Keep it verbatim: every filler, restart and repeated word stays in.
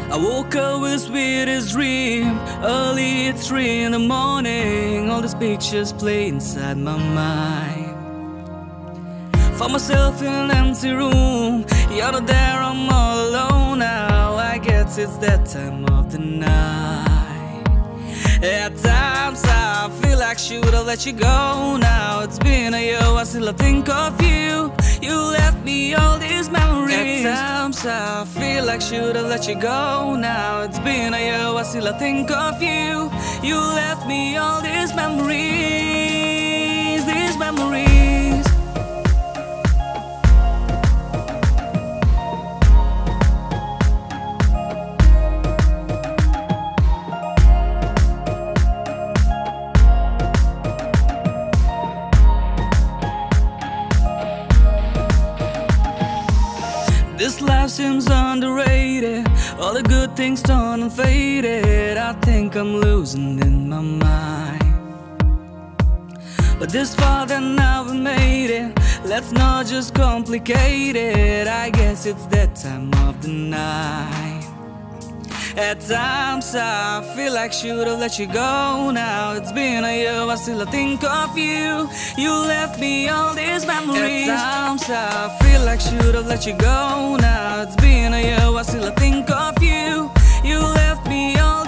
I woke up with the sweetest dream. Early at three in the morning, all these pictures play inside my mind. Found myself in an empty room. You're not there, I'm all alone now. I guess it's that time of the night. At times I feel like should have let you go now. It's been a year, I still think of you. You left me all these memories. At times I feel like should have let you go now. It's been a year, I still think of you. You left me all these memories, these memories. This life seems underrated. All the good things turn and faded. I think I'm losing in my mind. But this far then now we made it. Let's not just complicate it. I guess it's that time of the night. At times I feel like should have let you go now. It's been a year, I still think of you. You left me all these memories. At times I feel like should have let you go now. It's been a year, I still think of you. You left me all